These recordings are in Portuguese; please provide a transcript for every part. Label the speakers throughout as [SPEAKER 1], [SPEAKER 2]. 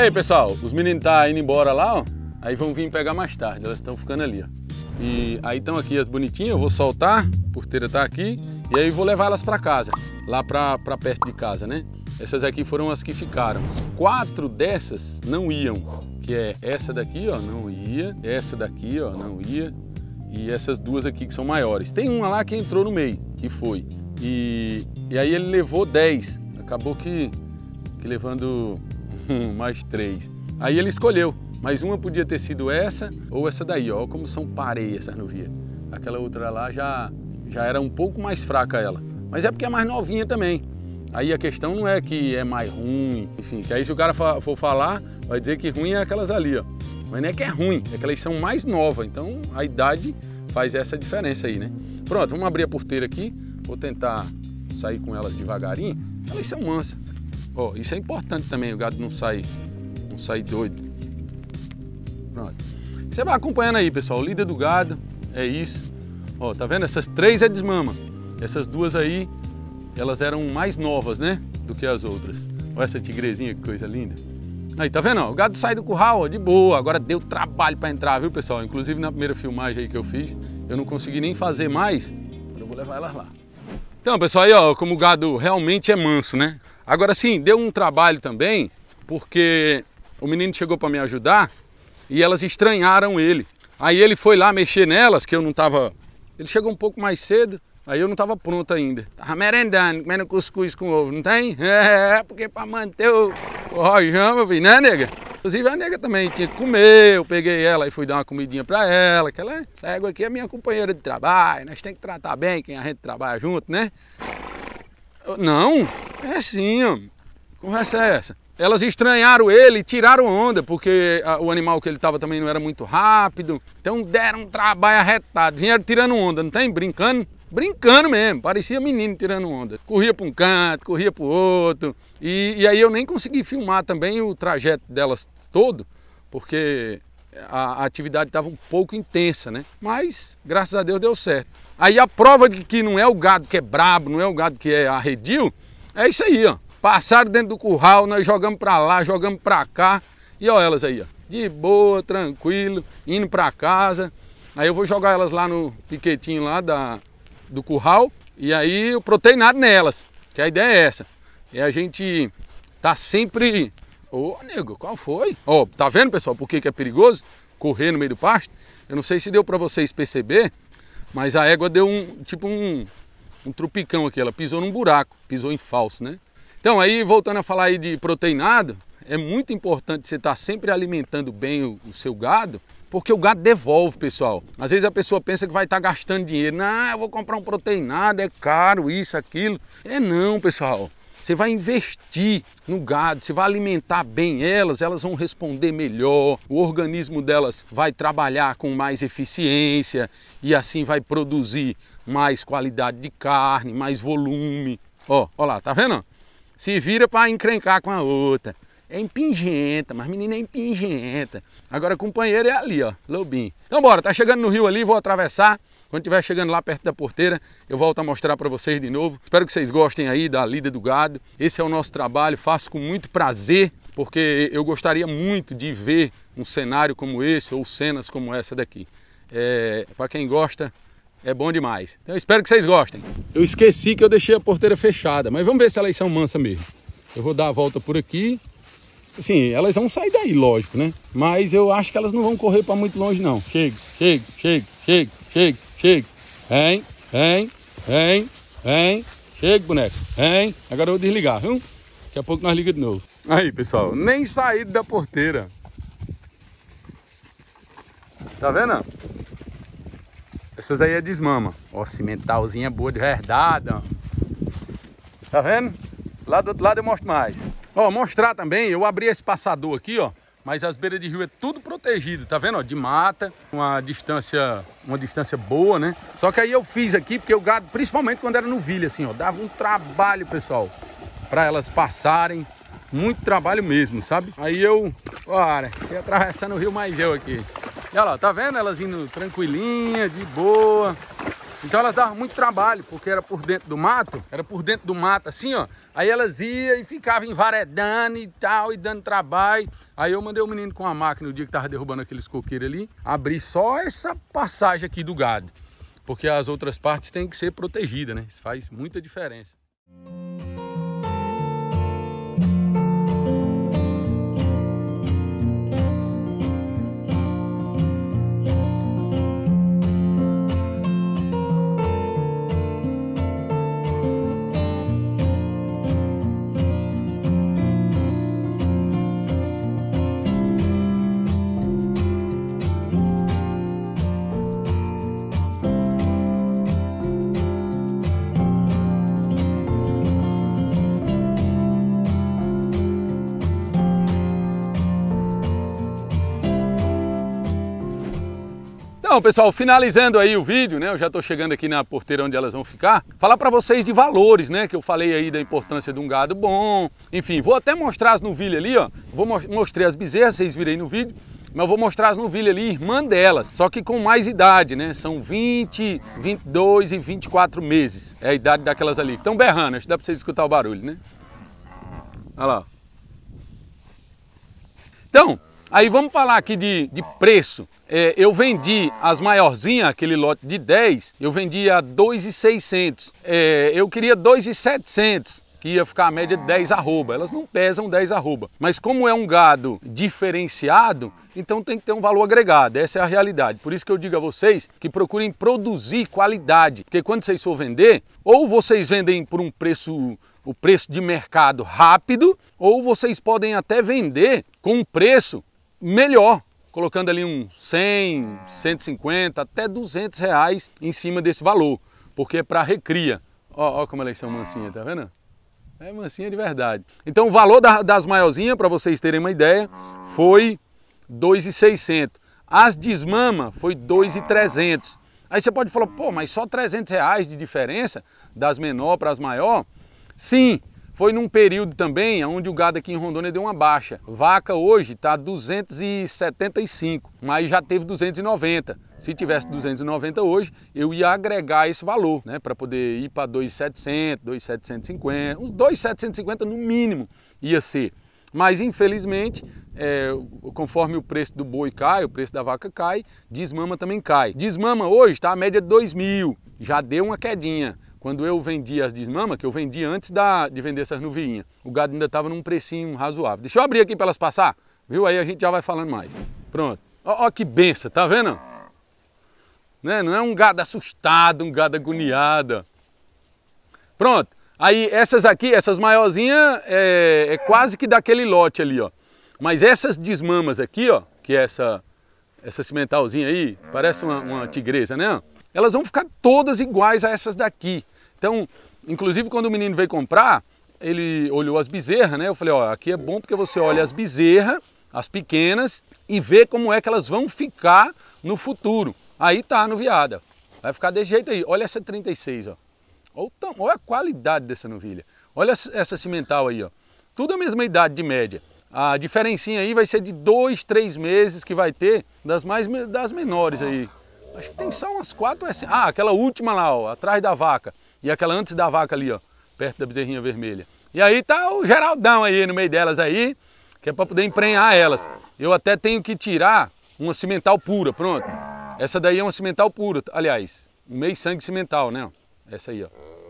[SPEAKER 1] Aí, pessoal, os meninos tá indo embora lá, ó. Aí vão vir pegar mais tarde, elas estão ficando ali, ó. E aí estão aqui as bonitinhas, eu vou soltar, a porteira tá aqui. E aí vou levar elas para casa, lá pra perto de casa, né? Essas aqui foram as que ficaram. 4 dessas não iam, que é essa daqui, ó, não ia. Essa daqui, ó, não ia. E essas duas aqui que são maiores. Tem uma lá que entrou no meio, que foi. E aí ele levou 10. Acabou que levando mais 3. Aí ele escolheu. Mas uma podia ter sido essa ou essa daí, ó. Como são pareias essas novias. Aquela outra lá já era um pouco mais fraca ela. Mas é porque é mais novinha também. Aí a questão não é que é mais ruim, enfim. Que aí se o cara for falar, vai dizer que ruim é aquelas ali, ó. Mas não é que é ruim, é que elas são mais novas. Então a idade faz essa diferença aí, né? Pronto, vamos abrir a porteira aqui. Vou tentar sair com elas devagarinho. Elas são mansas. Ó, isso é importante também, o gado não sai doido. Pronto. Você vai acompanhando aí, pessoal. O líder do gado é isso. Ó, tá vendo? Essas 3 é desmama. Essas duas aí, elas eram mais novas, né? Do que as outras. Olha essa tigrezinha, que coisa linda. Aí, tá vendo? Ó, o gado sai do curral, ó, de boa. Agora deu trabalho para entrar, viu, pessoal? Inclusive na primeira filmagem aí que eu fiz, eu não consegui nem fazer mais. Agora eu vou levar elas lá. Então, pessoal, aí, ó, como o gado realmente é manso, né? Agora sim, deu um trabalho também, porque o menino chegou para me ajudar e elas estranharam ele. Aí ele foi lá mexer nelas, que eu não tava... Ele chegou um pouco mais cedo, aí eu não estava pronto ainda. Tava merendando, comendo cuscuz com ovo, não tem? É, porque para manter o rojão, meu filho, né, nega? Inclusive a nega também tinha que comer, eu peguei ela e fui dar uma comidinha para ela, que essa égua aqui é minha companheira de trabalho, nós temos que tratar bem quem a gente trabalha junto, né? Não, é assim, ó. Conversa é essa? Elas estranharam ele e tiraram onda, porque o animal que ele estava também não era muito rápido. Então deram um trabalho arretado. Vieram tirando onda, não tem? Brincando? Brincando mesmo, parecia menino tirando onda. Corria para um canto, corria para o outro. E aí eu nem consegui filmar também o trajeto delas todo, porque a atividade estava um pouco intensa, né? Mas, graças a Deus, deu certo. Aí a prova de que não é o gado que é brabo, não é o gado que é arredio, é isso aí, ó. Passaram dentro do curral, nós jogamos pra lá, jogamos pra cá. E olha elas aí, ó. De boa, tranquilo, indo pra casa. Aí eu vou jogar elas lá no piquetinho lá do curral. E aí eu proteinado nelas, que a ideia é essa. É a gente tá sempre... Ô, nego, qual foi? Ó, tá vendo, pessoal, por que é perigoso correr no meio do pasto? Eu não sei se deu pra vocês perceber, mas a égua deu um trupicão aqui. Ela pisou num buraco, pisou em falso, né? Então, aí, voltando a falar aí de proteinado, é muito importante você estar sempre alimentando bem o seu gado, porque o gado devolve, pessoal. Às vezes a pessoa pensa que vai estar gastando dinheiro. Não, eu vou comprar um proteinado, é caro, isso, aquilo. É não, pessoal. Você vai investir no gado, você vai alimentar bem elas vão responder melhor, o organismo delas vai trabalhar com mais eficiência e assim vai produzir mais qualidade de carne, mais volume. Ó lá, tá vendo? Se vira para encrencar com a outra. É impingenta, mas menina é impingenta. Agora companheiro é ali, ó, lobinho. Então bora, tá chegando no rio ali, vou atravessar. Quando estiver chegando lá perto da porteira, eu volto a mostrar para vocês de novo. Espero que vocês gostem aí da lida do gado. Esse é o nosso trabalho, faço com muito prazer, porque eu gostaria muito de ver um cenário como esse ou cenas como essa daqui. Para quem gosta, é bom demais. Então eu espero que vocês gostem. Eu esqueci que eu deixei a porteira fechada, mas vamos ver se elas são mansas mesmo. Eu vou dar a volta por aqui. Assim, elas vão sair daí, lógico, né? Mas eu acho que elas não vão correr para muito longe, não. Chega, chega, chega, chega, chega, chega. Vem, vem, vem, vem. Chega, boneco. Vem. Agora eu vou desligar, viu? Daqui a pouco nós ligamos de novo. Aí, pessoal, nem saíram da porteira. Tá vendo? Essas aí é desmama. Ó, cimentalzinha boa de verdade, ó. Tá vendo? Lá do outro lado eu mostro mais. Ó, mostrar também, eu abri esse passador aqui, ó. Mas as beiras de rio é tudo protegido, tá vendo? Ó, de mata, uma distância boa, né? Só que aí eu fiz aqui porque o gado, principalmente quando era novilha, assim, ó, dava um trabalho, pessoal, para elas passarem. Muito trabalho mesmo, sabe? Aí eu, olha, se atravessando o rio mais eu aqui. E olha lá, tá vendo? Elas indo tranquilinha, de boa. Então elas davam muito trabalho, porque era por dentro do mato, assim, ó. Aí elas iam e ficavam envaredando e tal, e dando trabalho. Aí eu mandei o menino com a máquina, no dia que tava derrubando aqueles coqueiros ali, abrir só essa passagem aqui do gado. Porque as outras partes têm que ser protegidas, né? Isso faz muita diferença. Então, pessoal, finalizando aí o vídeo, né? Eu já estou chegando aqui na porteira onde elas vão ficar. Falar para vocês de valores, né? Que eu falei aí da importância de um gado bom. Enfim, vou até mostrar as novilhas ali, ó. Mostrei as bezerras, vocês viram aí no vídeo. Mas eu vou mostrar as novilhas ali, irmã delas. Só que com mais idade, né? São 20, 22 e 24 meses. É a idade daquelas ali. Estão berrando, acho que dá para vocês escutar o barulho, né? Olha lá. Então, aí vamos falar aqui de preço. Eu vendi as maiorzinhas, aquele lote de 10, eu vendi a 2.600. Eu queria 2.700, que ia ficar a média de 10 arroba. Elas não pesam 10 arroba. Mas como é um gado diferenciado, então tem que ter um valor agregado. Essa é a realidade. Por isso que eu digo a vocês que procurem produzir qualidade. Porque quando vocês for vender, ou vocês vendem por um preço, o preço de mercado rápido, ou vocês podem até vender com um preço melhor, colocando ali uns 100, 150, até 200 reais em cima desse valor, porque é para recria. Ó como elas são mansinhas, tá vendo? É mansinha de verdade. Então o valor das maiorzinhas, para vocês terem uma ideia, foi 2.600. As desmama foi 2.300. Aí você pode falar, pô, mas só 300 reais de diferença das menor para as maior? Sim. Foi num período também onde o gado aqui em Rondônia deu uma baixa. Vaca hoje está 275, mas já teve 290. Se tivesse 290 hoje, eu ia agregar esse valor, né, para poder ir para 2.700, 2.750, uns 2.750 no mínimo ia ser. Mas infelizmente, conforme o preço do boi cai, o preço da vaca cai, desmama também cai. Desmama hoje está a média de 2.000, já deu uma quedinha. Quando eu vendi as desmamas, que eu vendi antes de vender essas novilhinhas, o gado ainda estava num precinho razoável. Deixa eu abrir aqui para elas passar, viu? Aí a gente já vai falando mais. Pronto. Ó que benção, tá vendo? Né? Não é um gado assustado, um gado agoniado. Pronto. Aí essas aqui, essas maiorzinhas, é quase que daquele lote ali, ó. Mas essas desmamas aqui, ó, que é essa cimentalzinha aí, parece uma tigresa, né? Elas vão ficar todas iguais a essas daqui. Então, inclusive quando o menino veio comprar, ele olhou as bezerras, né? Eu falei, ó, aqui é bom porque você olha as bezerras, as pequenas, e vê como é que elas vão ficar no futuro. Aí tá noviada. Vai ficar desse jeito aí. Olha essa 36, ó. Olha a qualidade dessa novilha. Olha essa cimental aí, ó. Tudo a mesma idade de média. A diferencinha aí vai ser de 2, 3 meses que vai ter das menores aí. Acho que tem só umas 4 assim. Ah, aquela última lá, ó, atrás da vaca. E aquela antes da vaca ali, ó, perto da bezerrinha vermelha. E aí tá o Geraldão aí no meio delas aí, que é para poder emprenhar elas. Eu até tenho que tirar uma cimental pura, pronto. Essa daí é uma cimental pura, aliás, meio sangue cimental, né? Essa aí, ó.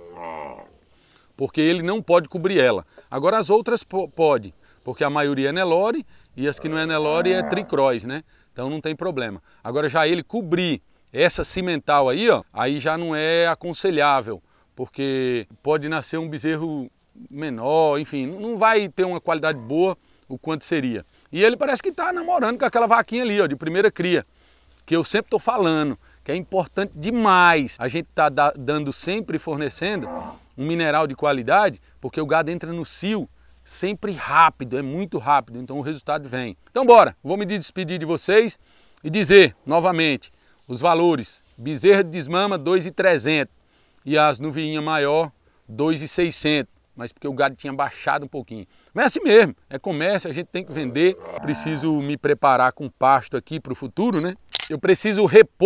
[SPEAKER 1] Porque ele não pode cobrir ela. Agora as outras pode, porque a maioria é Nelore e as que não é Nelore é Tricross, né? Então não tem problema. Agora já ele cobrir essa cimental aí, ó, aí já não é aconselhável, porque pode nascer um bezerro menor, enfim, não vai ter uma qualidade boa o quanto seria. E ele parece que está namorando com aquela vaquinha ali, ó, de primeira cria, que eu sempre estou falando, que é importante demais a gente tá dando sempre, fornecendo um mineral de qualidade, porque o gado entra no cio sempre rápido, é muito rápido, então o resultado vem. Então bora, vou me despedir de vocês e dizer novamente os valores. Bezerra de desmama 2.300 e as novilhinhas maior 2.600, mas porque o gado tinha baixado um pouquinho. Mas é assim mesmo, é comércio, a gente tem que vender. Preciso me preparar com pasto aqui para o futuro, né? Eu preciso repor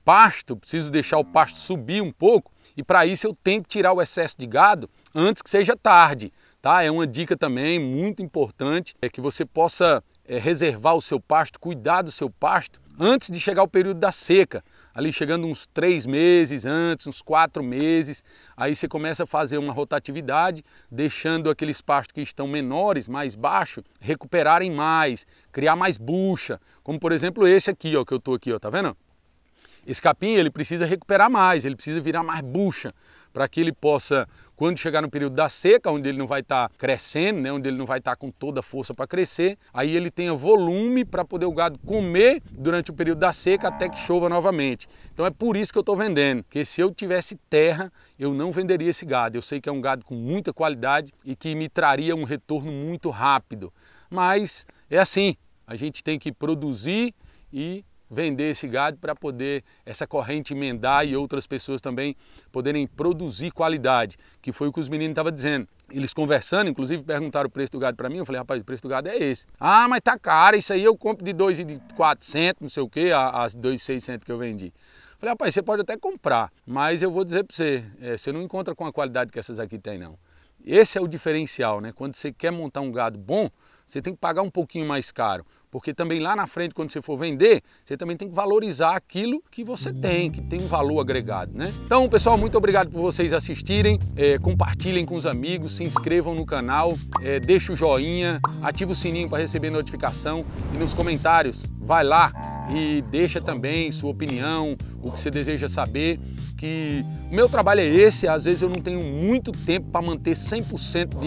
[SPEAKER 1] pasto, preciso deixar o pasto subir um pouco e para isso eu tenho que tirar o excesso de gado antes que seja tarde, tá? É uma dica também muito importante, é que você possa reservar o seu pasto, cuidar do seu pasto antes de chegar o período da seca. Ali chegando uns 3 meses antes, uns 4 meses, aí você começa a fazer uma rotatividade, deixando aqueles pastos que estão menores, mais baixos, recuperarem mais, criar mais bucha, como por exemplo esse aqui, ó, que eu tô aqui, ó, tá vendo? Esse capim ele precisa recuperar mais, ele precisa virar mais bucha, para que ele possa, quando chegar no período da seca, onde ele não vai estar crescendo, né, onde ele não vai estar com toda a força para crescer, aí ele tenha volume para poder o gado comer durante o período da seca até que chova novamente. Então é por isso que eu estou vendendo, porque se eu tivesse terra, eu não venderia esse gado. Eu sei que é um gado com muita qualidade e que me traria um retorno muito rápido. Mas é assim, a gente tem que produzir e vender esse gado para poder essa corrente emendar e outras pessoas também poderem produzir qualidade, que foi o que os meninos estavam dizendo. Eles conversando, inclusive perguntaram o preço do gado para mim, eu falei, rapaz, o preço do gado é esse. Ah, mas tá caro, isso aí eu compro de 2.400, não sei o que, as 2.600 que eu vendi. Eu falei, rapaz, você pode até comprar, mas eu vou dizer para você, você não encontra com a qualidade que essas aqui tem não. Esse é o diferencial, né? Quando você quer montar um gado bom, você tem que pagar um pouquinho mais caro, porque também lá na frente, quando você for vender, você também tem que valorizar aquilo que você tem, que tem um valor agregado, né? Então, pessoal, muito obrigado por vocês assistirem, compartilhem com os amigos, se inscrevam no canal, deixa o joinha, ativa o sininho para receber notificação e nos comentários, vai lá e deixa também sua opinião, o que você deseja saber, que o meu trabalho é esse, às vezes eu não tenho muito tempo para manter 100%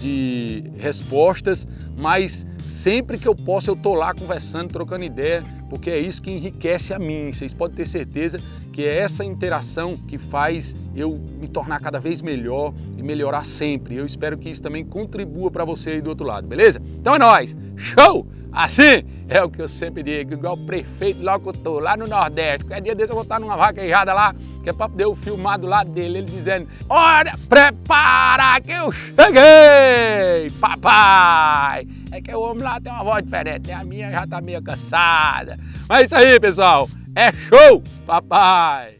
[SPEAKER 1] de respostas, mas sempre que eu posso eu tô lá conversando, trocando ideia, porque é isso que enriquece a mim. Vocês podem ter certeza que é essa interação que faz eu me tornar cada vez melhor e melhorar sempre. Eu espero que isso também contribua para você aí do outro lado, beleza? Então é nóis! Show! Assim é o que eu sempre digo, igual o prefeito locutor lá no Nordeste. Qualquer dia desse eu vou estar numa vaquejada lá, que é para poder eu filmar do lado dele, ele dizendo: olha, prepara que eu cheguei, papai! É que o homem lá tem uma voz diferente, né? A minha já tá meio cansada. Mas é isso aí, pessoal, é show, papai!